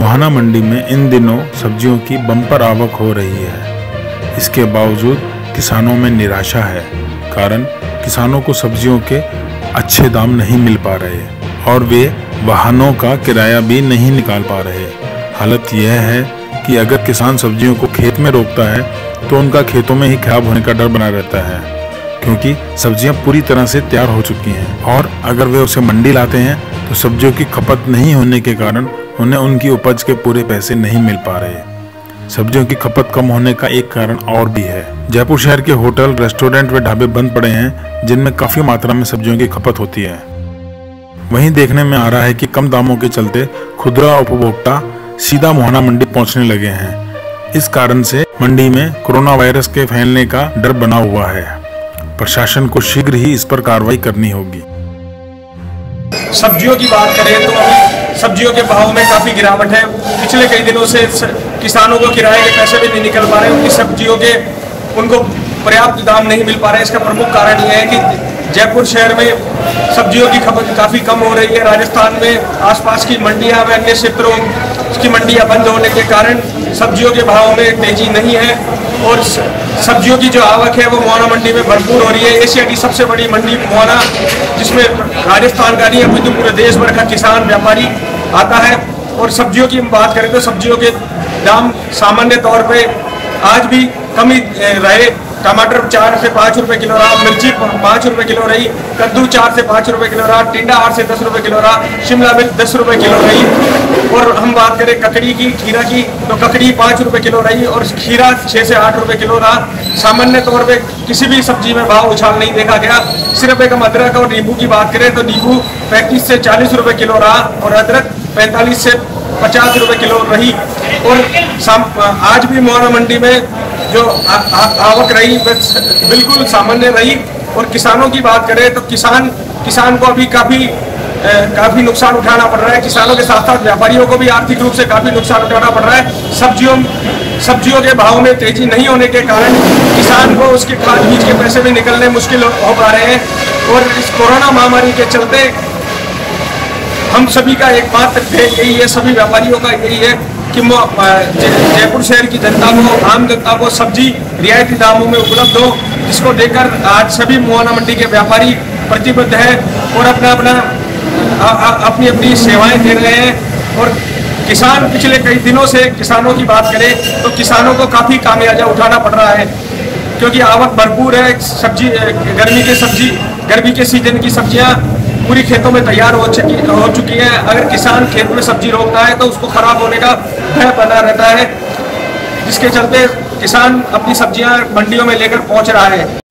मोहाना मंडी में इन दिनों सब्जियों की बम्पर आवक हो रही है। इसके बावजूद किसानों में निराशा है, कारण किसानों को सब्जियों के अच्छे दाम नहीं मिल पा रहे और वे वाहनों का किराया भी नहीं निकाल पा रहे। हालत यह है कि अगर किसान सब्जियों को खेत में रोकता है तो उनका खेतों में ही खराब होने का डर बना रहता है, क्योंकि सब्जियां पूरी तरह से तैयार हो चुकी हैं और अगर वे उसे मंडी लाते हैं तो सब्जियों की खपत नहीं होने के कारण उन्हें उनकी उपज के पूरे पैसे नहीं मिल पा रहे। सब्जियों की खपत कम होने का एक कारण और भी है। जयपुर शहर के होटल, रेस्टोरेंट व ढाबे बंद पड़े हैं, जिनमें काफी मात्रा में सब्जियों की खपत होती है। वहीं देखने में आ रहा है कि कम दामों के चलते खुदरा उपभोक्ता सीधा मोहाना मंडी पहुंचने लगे हैं। इस कारण से मंडी में कोरोना वायरस के फैलने का डर बना हुआ है। प्रशासन को शीघ्र ही इस पर कार्रवाई करनी होगी। सब्जियों की बात करें तो अभी सब्जियों के भाव में काफ़ी गिरावट है। पिछले कई दिनों से किसानों को किराए के पैसे भी नहीं निकल पा रहे, उनकी सब्जियों के उनको पर्याप्त दाम नहीं मिल पा रहे। इसका प्रमुख कारण यह है कि जयपुर शहर में सब्जियों की खपत काफ़ी कम हो रही है। राजस्थान में आसपास की मंडियां व अन्य क्षेत्रों की मंडियां बंद होने के कारण सब्जियों के भाव में तेजी नहीं है और सब्जियों की जो आवक है वो मोहाना मंडी में भरपूर हो रही है। एशिया की सबसे बड़ी मंडी मोहाना, जिसमें राजस्थान का नहीं अभी तो पूरे देश भर का किसान व्यापारी आता है। और सब्जियों की बात करें तो सब्जियों के दाम सामान्य तौर पे आज भी कम ही रहे। टमाटर 4 से 5 रुपए किलो रहा, मिर्ची 5 रुपए किलो रही, कद्दू 4 से 5 रुपए किलो रहा, टिंडा 8 से 10 रुपए किलो रहा, शिमला मिर्च 10 रुपए किलो रही। और हम बात करें ककड़ी की, खीरा की, तो ककड़ी 5 रुपए किलो रही और खीरा 6 से 8 रुपए किलो रहा। सामान्य तौर पे किसी भी सब्जी में भाव उछाल नहीं देखा गया। सिर्फ एक अदरक और नींबू की बात करें तो नींबू 35 से 40 रुपए किलो रहा और अदरक 45 से 50 रुपए किलो रही। और आज भी मोहाना मंडी में जो आवक रही बिल्कुल सामान्य रही। और किसानों की बात करें तो किसान को अभी काफी नुकसान उठाना पड़ रहा है। किसानों के साथ साथ व्यापारियों को भी आर्थिक रूप से काफी नुकसान उठाना पड़ रहा है। सब्जियों के भाव में तेजी नहीं होने के कारण किसान को उसके खाद बीज के पैसे भी निकलने मुश्किल हो पा रहे हैं। और इस कोरोना महामारी के चलते हम सभी का एकमात्र ध्येय यही है, सभी व्यापारियों का यही है कि जयपुर शहर की जनता को, आम जनता को सब्जी रियायती दामों में उपलब्ध हो, जिसको लेकर आज सभी मोहाना मंडी के व्यापारी प्रतिबद्ध हैं और अपनी सेवाएं दे रहे हैं। और किसान पिछले कई दिनों से, किसानों की बात करें तो किसानों को काफ़ी खामियाजा उठाना पड़ रहा है, क्योंकि आवक भरपूर है। गर्मी के सीजन की सब्जियां पूरी खेतों में तैयार हो चुकी है। अगर किसान खेत में सब्जी रोकता है तो उसको खराब होने का भय बना रहता है, जिसके चलते किसान अपनी सब्जियां मंडियों में लेकर पहुंच रहा है।